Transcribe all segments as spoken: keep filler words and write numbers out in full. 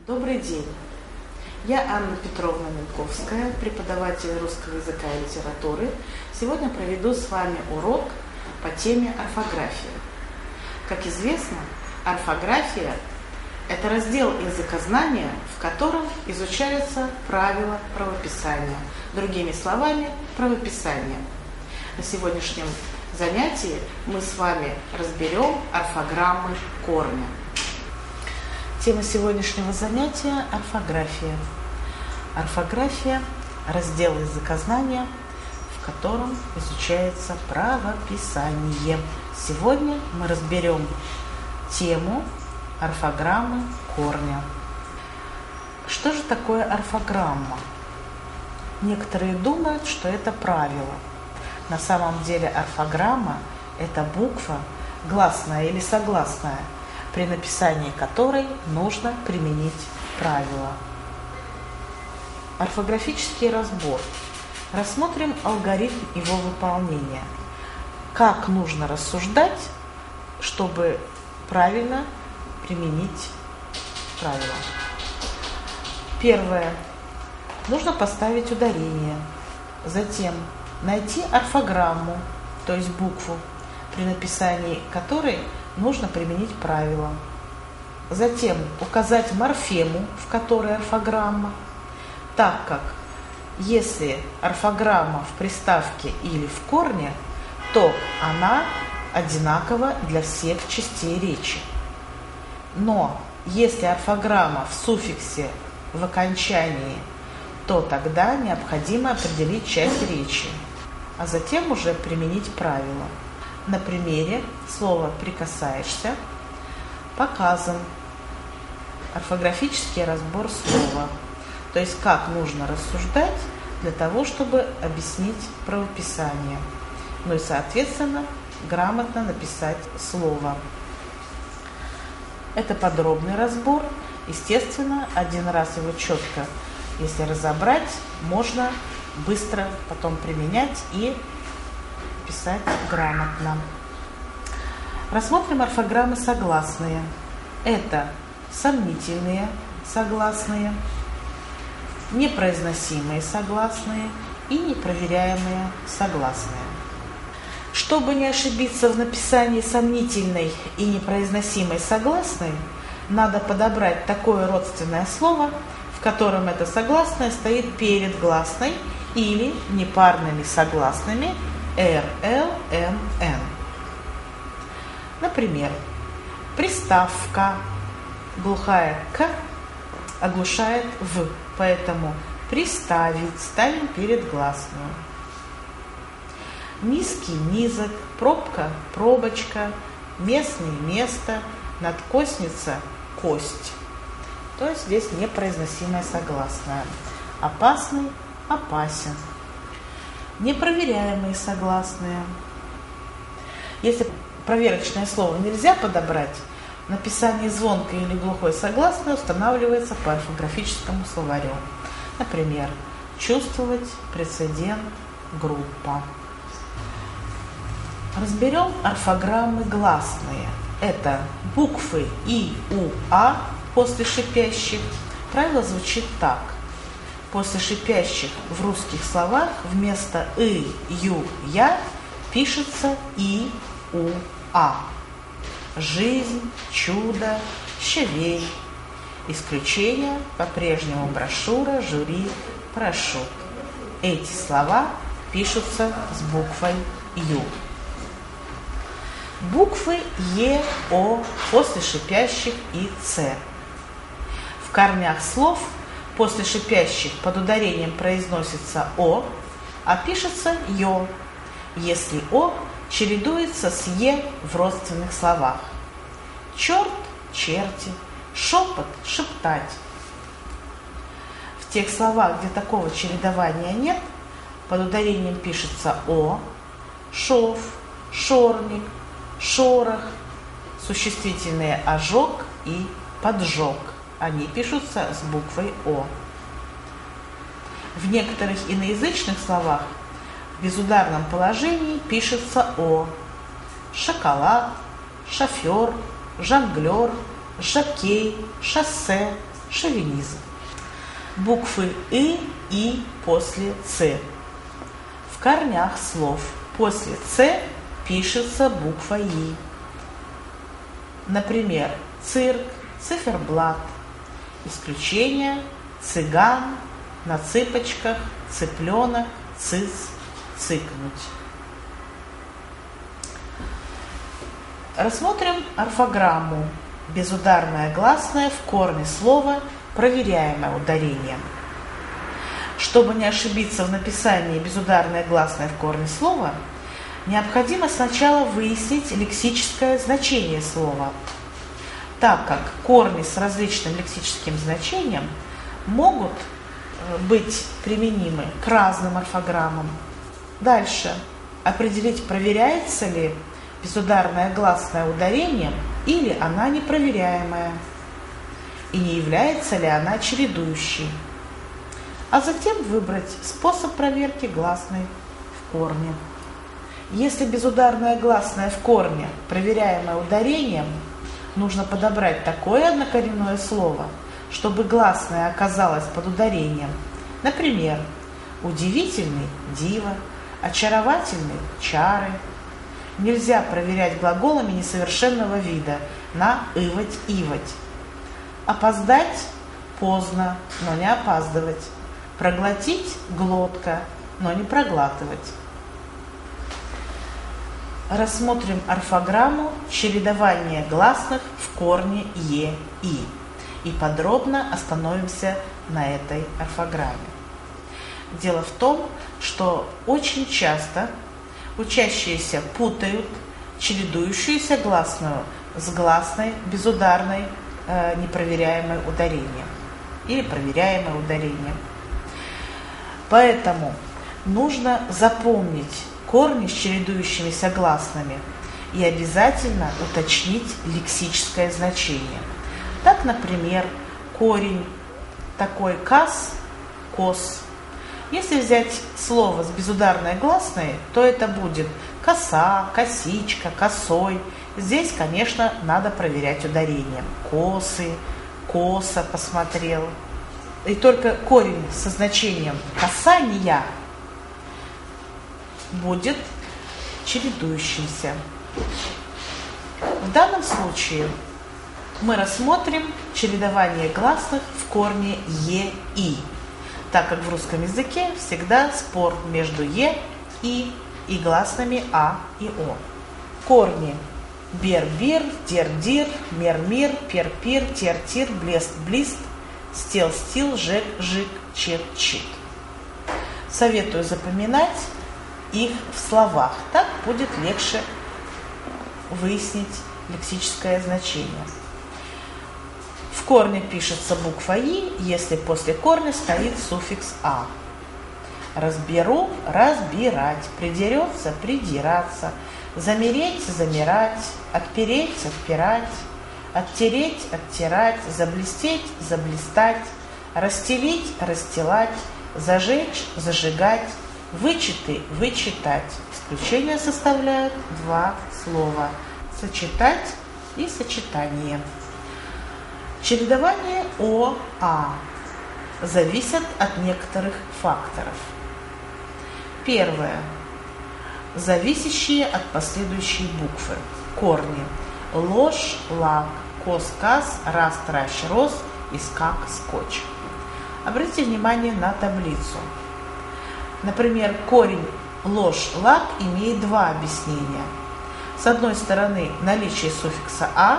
Добрый день. Я Анна Петровна Минковская, преподаватель русского языка и литературы. Сегодня проведу с вами урок по теме орфография. Как известно, орфография – это раздел языкознания, в котором изучаются правила правописания, другими словами, правописание. На сегодняшнем занятии мы с вами разберем орфограммы корня. Тема сегодняшнего занятия – орфография. Орфография – раздел языкознания, в котором изучается правописание. Сегодня мы разберем тему орфограммы корня. Что же такое орфограмма? Некоторые думают, что это правило. На самом деле орфограмма – это буква, гласная или согласная, при написании которой нужно применить правила. Орфографический разбор. Рассмотрим алгоритм его выполнения. Как нужно рассуждать, чтобы правильно применить правила. Первое. Нужно поставить ударение. Затем найти орфограмму, то есть букву, при написании которой нужно применить правила. Затем указать морфему, в которой орфограмма, так как если орфограмма в приставке или в корне, то она одинакова для всех частей речи. Но если орфограмма в суффиксе в окончании, то тогда необходимо определить часть речи, а затем уже применить правила. На примере слова «прикасаешься» показан орфографический разбор слова, то есть как нужно рассуждать для того, чтобы объяснить правописание, ну и, соответственно, грамотно написать слово. Это подробный разбор. Естественно, один раз его четко, если разобрать, можно быстро потом применять и писать грамотно. Рассмотрим орфограммы согласные. Это сомнительные согласные, непроизносимые согласные и непроверяемые согласные. Чтобы не ошибиться в написании сомнительной и непроизносимой согласной, надо подобрать такое родственное слово, в котором это согласное стоит перед гласной или непарными согласными р, л, м, н. Например, приставка глухая к оглушает в, поэтому приставить ставим перед гласную. Низкий низок, пробка пробочка, местный место, надкосница кость. То есть здесь непроизносимая согласная. Опасный опасен. Непроверяемые согласные. Если проверочное слово нельзя подобрать, написание звонкой или глухой согласной устанавливается по орфографическому словарю. Например, чувствовать, прецедент, группа. Разберем орфограммы гласные. Это буквы И, У, А после шипящих. Правило звучит так. После шипящих в русских словах вместо И, Ю, Я пишется И, У, А. Жизнь, чудо, щавель. Исключение по-прежнему брошюра, жюри, парашют. Эти слова пишутся с буквой Ю. Буквы Е, О после шипящих и Ц. В корнях слов после шипящих под ударением произносится О, а пишется Ё, если О чередуется с Е в родственных словах. Черт, черти, шепот, шептать. В тех словах, где такого чередования нет, под ударением пишется О, шов, шорник, шорох, существительные ожог и поджог. Они пишутся с буквой О. В некоторых иноязычных словах в безударном положении пишется О. Шоколад, шофер, жонглер, жокей, шоссе, шовинизм. Буквы «ы», «и» после «ц». В корнях слов после «ц» пишется буква «и». Например, цирк, циферблат. Исключение: цыган, на цыпочках, цыпленок, цыц, цыкнуть. Рассмотрим орфограмму. Безударное гласное в корне слова, проверяемое ударением. Чтобы не ошибиться в написании безударное гласное в корне слова, необходимо сначала выяснить лексическое значение слова, так как корни с различным лексическим значением могут быть применимы к разным орфограммам. Дальше определить, проверяется ли безударное гласное ударением или она непроверяемая, и не является ли она чередующей, а затем выбрать способ проверки гласной в корне. Если безударное гласное в корне проверяемое ударением, нужно подобрать такое однокоренное слово, чтобы гласное оказалось под ударением. Например, удивительный – диво, очаровательный – чары. Нельзя проверять глаголами несовершенного вида на «ывать», «ивать». Опоздать – поздно, но не опаздывать. Проглотить – глотка, но не проглатывать. Рассмотрим орфограмму чередования гласных в корне «е», «и» и подробно остановимся на этой орфограмме. Дело в том, что очень часто учащиеся путают чередующуюся гласную с гласной безударной э, непроверяемой ударением или проверяемой ударением. Поэтому нужно запомнить корни с чередующимися гласными и обязательно уточнить лексическое значение. Так, например, корень такой «кас» – «кос». Если взять слово с безударной гласной, то это будет коса, косичка, косой. Здесь, конечно, надо проверять ударением. Косы, косо посмотрел. И только корень со значением касания будет чередующимся. В данном случае мы рассмотрим чередование гласных в корне «е», «и», так как в русском языке всегда спор между «е», «и» и гласными «а» и «о». Корни: бер-бир, дер-дир, мер-мир, пер-пир, тер-тир, блест-блист, стел-стил, жек-жик, чет-чит. Советую запоминать их в словах, так будет легче выяснить лексическое значение. В корне пишется буква «и», если после корня стоит суффикс «а». Разберу – разбирать, придерется – придираться, замереть – замирать, отпереть – отпирать, оттереть – оттирать, заблестеть – заблистать, расстелить – расстилать, зажечь – зажигать, вычеты – вычитать. Исключение составляют два слова – сочетать и сочетание. Чередование «о», «а» зависит от некоторых факторов. Первое. Зависящие от последующей буквы. Корни: ложь, лак, кос, кас, раз, тращ, роз, искак, скотч. Обратите внимание на таблицу. Например, корень ложь, лак имеет два объяснения. С одной стороны, наличие суффикса «а»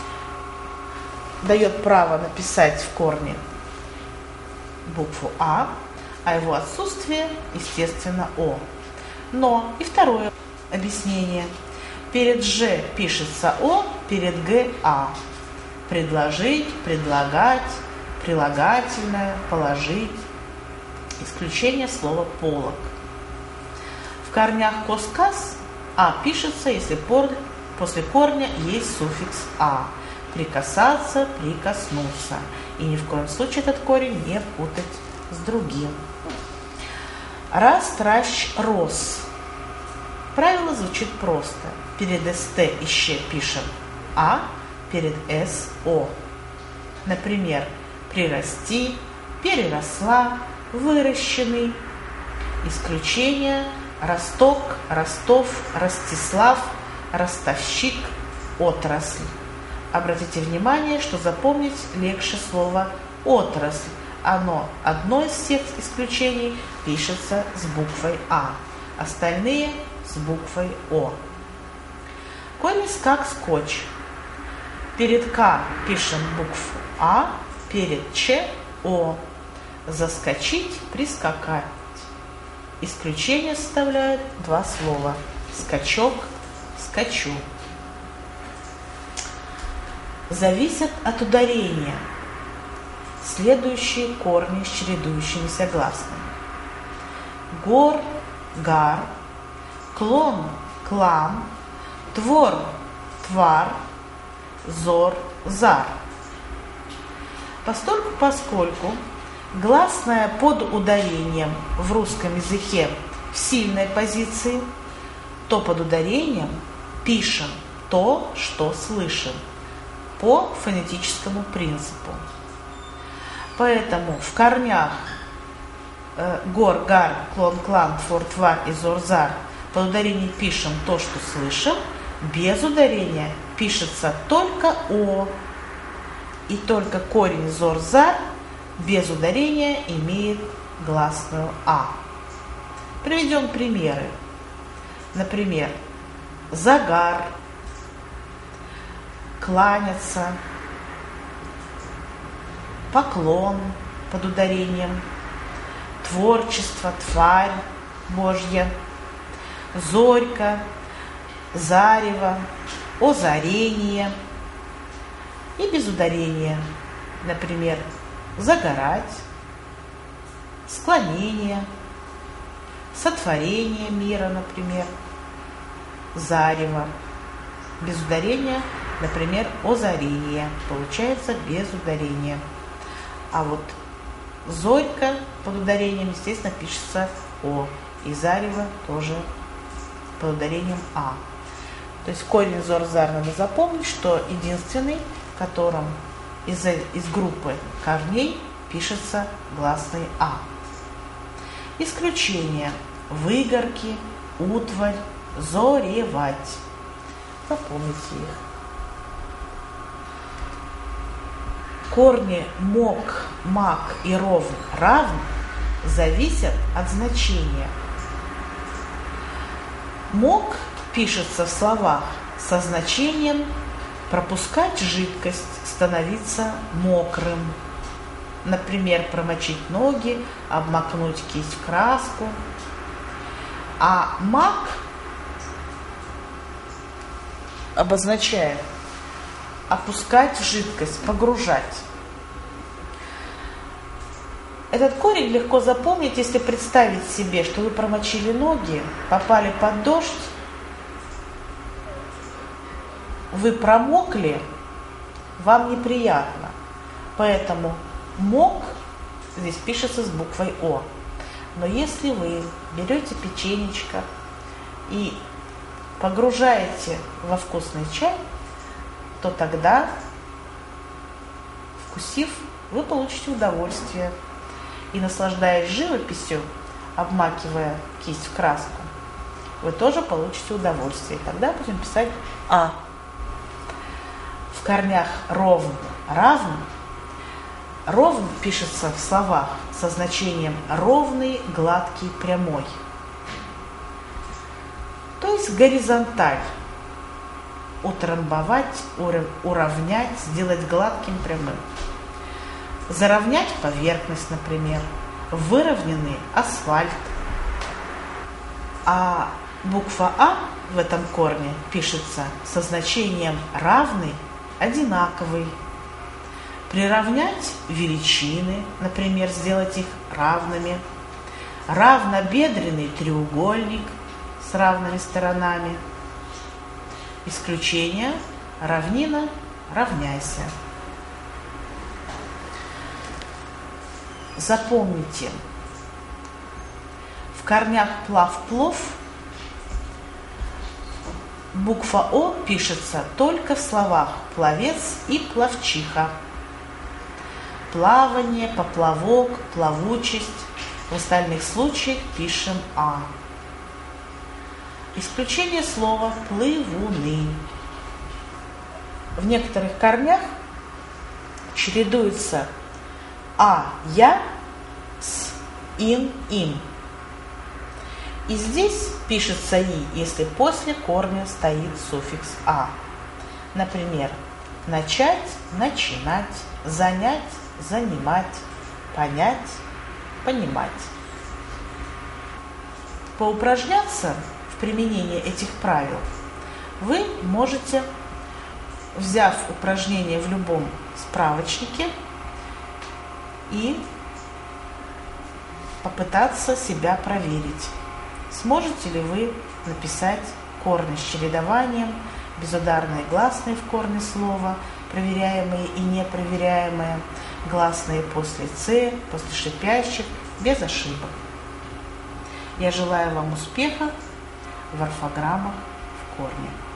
дает право написать в корне букву «а», а его отсутствие, естественно, «о». Но и второе объяснение. Перед «ж» пишется «о», перед «г» «а». Предложить, предлагать, прилагательное, положить. Исключение слова «полог». В корнях «кос-кас» «а» пишется, если после корня есть суффикс «а». Прикасаться, прикоснуться. И ни в коем случае этот корень не путать с другим. Раз, тращ, роз. Правило звучит просто. Перед ст и щ пишем «а», перед с – «о». Например, прирасти, переросла, выращенный. Исключение: Росток, Ростов, Ростислав, ростовщик, отрасль. Обратите внимание, что запомнить легче слово отрасль. Оно, одно из всех исключений, пишется с буквой А, остальные с буквой О. Корень как скотч. Перед К пишем букву А, перед Ч – О. Заскочить, прискакать. Исключение составляет два слова: скачок, скачу. Зависят от ударения следующие корни с чередующимися гласными: гор, гар, клон, клан, твор, твар, зор, зар. Постольку, поскольку гласная под ударением в русском языке в сильной позиции, то под ударением пишем то, что слышим, по фонетическому принципу. Поэтому в корнях э, гор, гар, клон, клан, твор, твар и зор, зар под ударением пишем то, что слышим, без ударения пишется только О. И только корень зор, зар без ударения имеет гласную А. Приведем примеры. Например, загар, кланяться, поклон под ударением, творчество, тварь Божья, зорька, зарево, озарение. И без ударения, например, загорать, склонение, сотворение мира, например, зарево. Без ударения, например, озарение. Получается без ударения. А вот зорька под ударением, естественно, пишется О. И зарево тоже под ударением А. То есть корень зор-зар надо запомнить, что единственный, в котором из, из группы корней пишется гласный А. Исключение: выгорки, утварь, зоревать. Запомните их. Корни мок, мак и ровн, равн зависят от значения. Мок пишется в словах со значением пропускать жидкость, становиться мокрым. Например, промочить ноги, обмакнуть кисть в краску. А мак обозначает опускать жидкость, погружать. Этот корень легко запомнить, если представить себе, что вы промочили ноги, попали под дождь, вы промокли, вам неприятно. Поэтому мок здесь пишется с буквой О. Но если вы берете печенечко и погружаете во вкусный чай, то тогда, вкусив, вы получите удовольствие. И, наслаждаясь живописью, обмакивая кисть в краску, вы тоже получите удовольствие. И тогда будем писать А. В корнях ровн, равн. Ровн пишется в словах со значением ровный, гладкий, прямой. То есть горизонталь. Утрамбовать, уравнять, сделать гладким, прямым. Заровнять поверхность, например. Выровненный асфальт. А буква А в этом корне пишется со значением равный, одинаковый. Приравнять величины, например, сделать их равными. Равнобедренный треугольник с равными сторонами. Исключение: равнина, равняйся. Запомните, в корнях плав-плов буква О пишется только в словах пловец и пловчиха. плавание, поплавок, плавучесть. В остальных случаях пишем «а». Исключение слова «плывуны». В некоторых корнях чередуются «а», «я» с «ин», «им». И здесь пишется «и», если после корня стоит суффикс «а». Например, начать, начинать, занять, занимать, понять, понимать. Поупражняться в применении этих правил вы можете, взяв упражнение в любом справочнике, и попытаться себя проверить. Сможете ли вы написать корни с чередованием, безударные гласные в корне слова, проверяемые и непроверяемые, гласные после «ц», после шипящих, без ошибок. Я желаю вам успеха в орфограммах в корне.